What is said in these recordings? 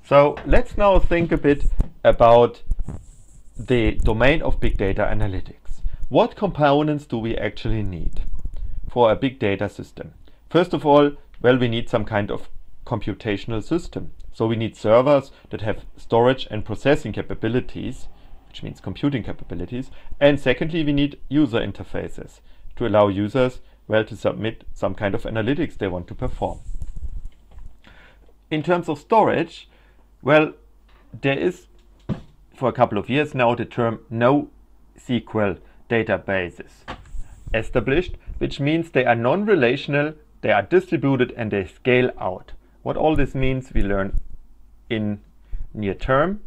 So let's now think a bit about the domain of big data analytics. What components do we actually need for a big data system? First of all, well, we need some kind of computational system. So we need servers that have storage and processing capabilities, which means computing capabilities. And secondly, we need user interfaces to allow users, well, to submit some kind of analytics they want to perform. In terms of storage, well, there is for a couple of years now the term NoSQL databases established, which means they are non-relational, they are distributed, and they scale out. What all this means we learn in near term.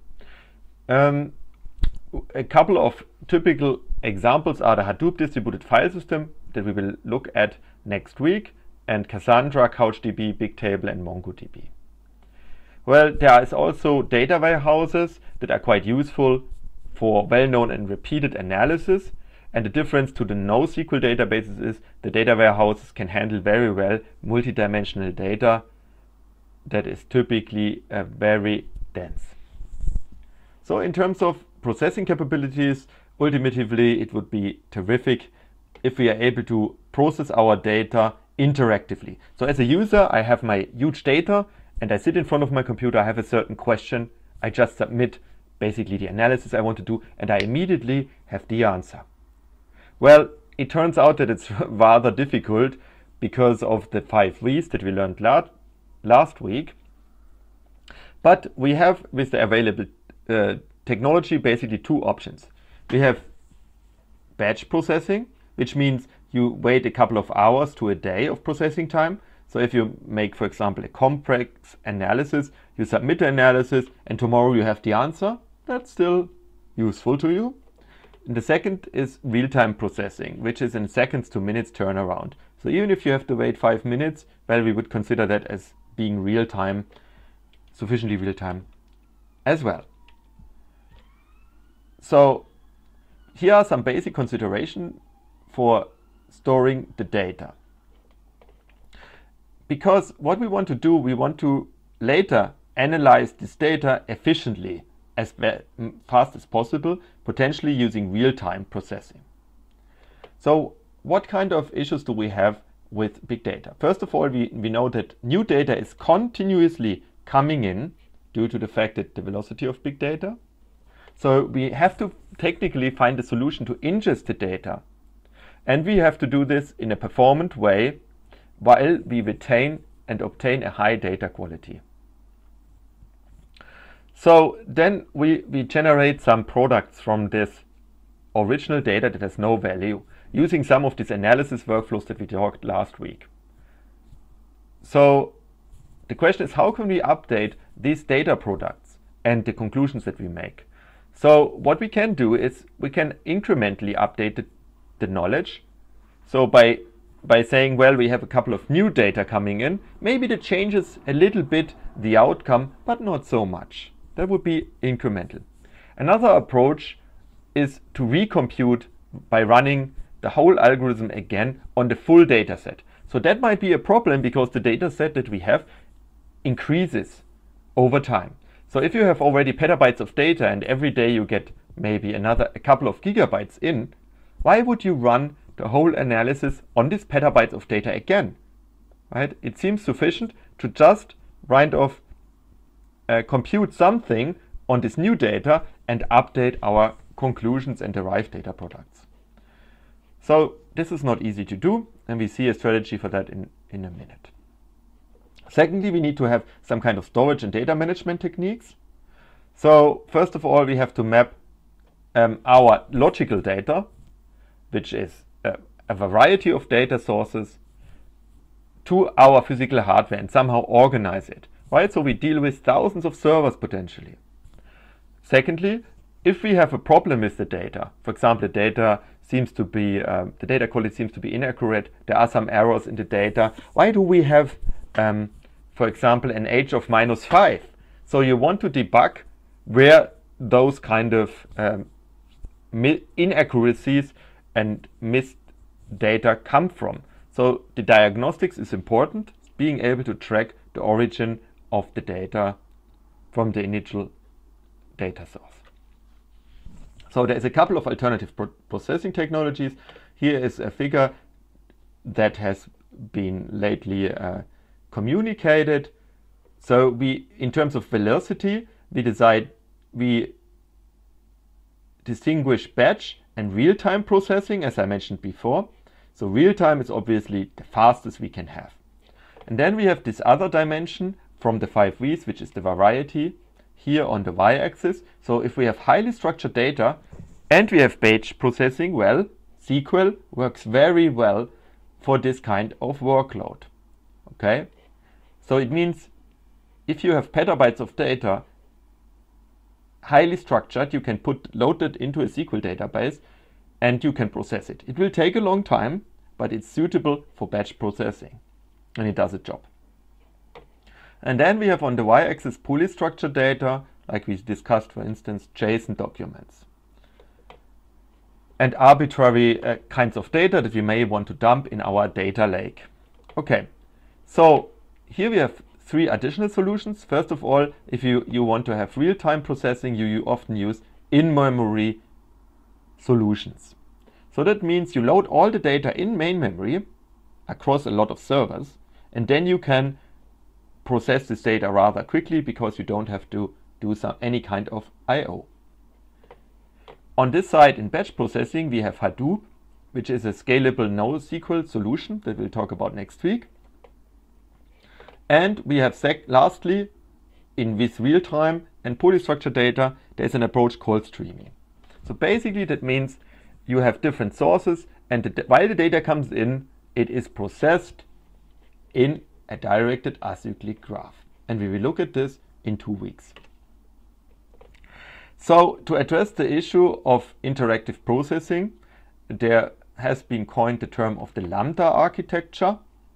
A couple of typical examples are the Hadoop distributed file system that we will look at next week, and Cassandra, CouchDB, Bigtable, and MongoDB. Well, there is also data warehouses that are quite useful for well-known and repeated analysis. And the difference to the NoSQL databases is the data warehouses can handle very well multidimensional data that is typically very dense. So in terms of processing capabilities, ultimately it would be terrific if we are able to process our data interactively. So as a user, I have my huge data and I sit in front of my computer, I have a certain question, I just submit basically the analysis I want to do, and I immediately have the answer. Well, it turns out that it's rather difficult because of the 5 V's that we learned last week. But we have, with the available technology, basically 2 options. We have batch processing, which means you wait a couple of hours to a day of processing time. So if you make, for example, a complex analysis, you submit the analysis and tomorrow you have the answer. That's still useful to you. And the second is real-time processing, which is in seconds to minutes turnaround. So even if you have to wait 5 minutes, well, we would consider that as being real-time, sufficiently real-time as well. So here are some basic considerations for storing the data. Because what we want to do, we want to later analyze this data efficiently, as fast as possible, potentially using real-time processing. So what kind of issues do we have with big data? First of all, we know that new data is continuously coming in due to the fact that the velocity of big data. So we have to technically find a solution to ingest the data. And we have to do this in a performant way while we retain and obtain a high data quality. So then we generate some products from this original data that has no value using some of these analysis workflows that we talked last week. So the question is, how can we update these data products and the conclusions that we make? So what we can do is we can incrementally update the knowledge. So by saying, well, we have a couple of new data coming in, maybe that changes a little bit the outcome, but not so much. That would be incremental. Another approach is to recompute by running the whole algorithm again on the full data set. So that might be a problem because the data set that we have increases over time. So if you have already petabytes of data and every day you get maybe a couple of gigabytes in, why would you run the whole analysis on these petabytes of data again? Right? It seems sufficient to just compute something on this new data and update our conclusions and derived data products. So this is not easy to do, and we see a strategy for that in a minute. Secondly, we need to have some kind of storage and data management techniques. So first of all, we have to map our logical data, which is a variety of data sources, to our physical hardware and somehow organize it. Right? So we deal with thousands of servers potentially. Secondly, if we have a problem with the data, for example, the data quality seems to be inaccurate, there are some errors in the data. Why do we have, for example, an age of -5? So you want to debug where those kind of inaccuracies and missed data come from. So the diagnostics is important, being able to track the origin of the data from the initial data source. So there is a couple of alternative processing technologies. Here is a figure that has been lately communicated. So in terms of velocity, we distinguish batch and real-time processing, as I mentioned before. So real-time is obviously the fastest we can have. And then we have this other dimension from the 5 V's, which is the variety, here on the y-axis. So if we have highly structured data and we have batch processing, well, SQL works very well for this kind of workload. Okay, so it means if you have petabytes of data, highly structured, you can load it into a SQL database and you can process it. It will take a long time, but it's suitable for batch processing and it does its job. And then we have on the y-axis poorly structured data, like we discussed, for instance, JSON documents and arbitrary kinds of data that we may want to dump in our data lake. Okay, so here we have 3 additional solutions. First of all, if you want to have real-time processing, you often use in-memory solutions. So that means you load all the data in main memory across a lot of servers, and then you can process this data rather quickly because you don't have to do any kind of I/O. On this side, in batch processing, we have Hadoop, which is a scalable NoSQL solution that we'll talk about next week. And we have lastly, with real-time and poorly structured data, there's an approach called streaming. So basically that means you have different sources, and while the data comes in, it is processed in a directed acyclic graph. And we will look at this in 2 weeks. So to address the issue of interactive processing, there has been coined the term of the Lambda architecture.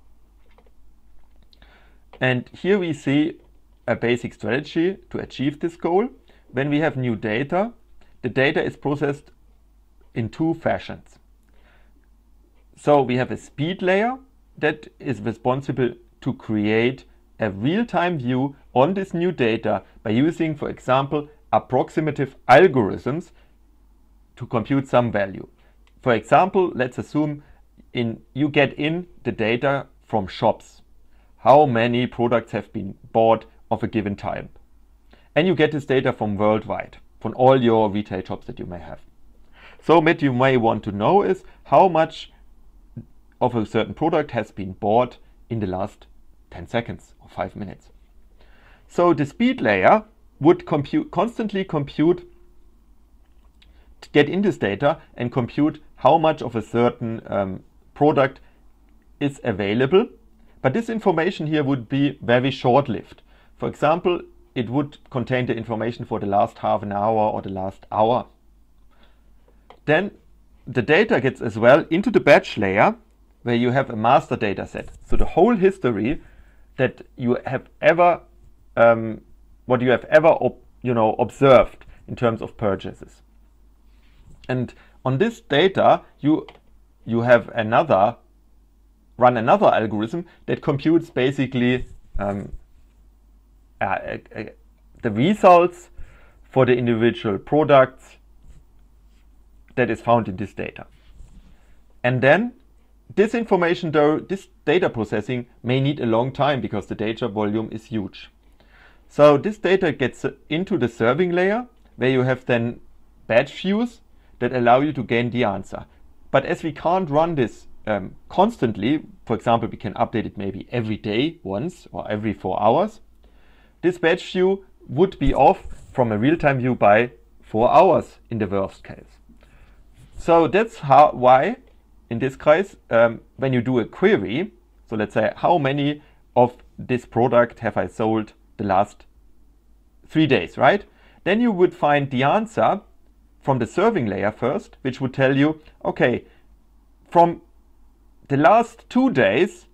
And here we see a basic strategy to achieve this goal. When we have new data, the data is processed in 2 fashions. So we have a speed layer that is responsible to create a real-time view on this new data by using, for example, approximative algorithms to compute some value. For example, let's assume you get in the data from shops. How many products have been bought of a given time. And you get this data from worldwide, from all your retail shops that you may have. So what you may want to know is how much of a certain product has been bought in the last 10 seconds or 5 minutes. So the speed layer would constantly compute, get in this data and compute how much of a certain product is available. But this information here would be very short-lived. For example, it would contain the information for the last half an hour or the last hour. Then the data gets as well into the batch layer, where you have a master data set. So the whole history that you have ever, what you have ever observed in terms of purchases. And on this data, you have run another algorithm that computes basically the results for the individual products that is found in this data. And then this information, though, this data processing may need a long time because the data volume is huge. So this data gets into the serving layer, where you have then batch views that allow you to gain the answer. But as we can't run this constantly, for example, we can update it maybe every day once or every 4 hours, this batch view would be off from a real-time view by 4 hours in the worst case. So that's why, in this case, when you do a query, so let's say how many of this product have I sold the last 3 days, right? Then you would find the answer from the serving layer first, which would tell you, okay, from the last 2 days,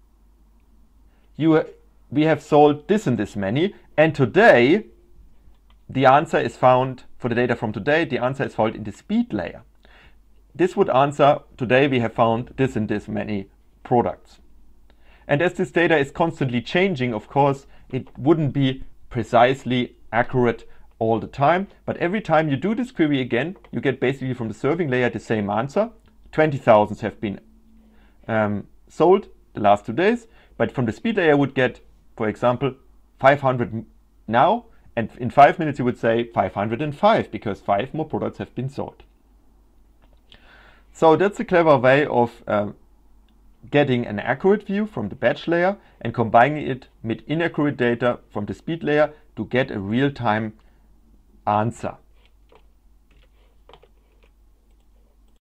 we have sold this and this many, and today the answer is found, for the data from today, the answer is found in the speed layer. This would answer, today we have found this and this many products. And as this data is constantly changing, of course, it wouldn't be precisely accurate all the time, but every time you do this query again, you get basically from the serving layer the same answer. 20,000 have been sold the last 2 days, but from the speed layer I would get, for example, 500 now, and in 5 minutes you would say 505 because 5 more products have been sold. So that's a clever way of getting an accurate view from the batch layer and combining it with inaccurate data from the speed layer to get a real-time answer.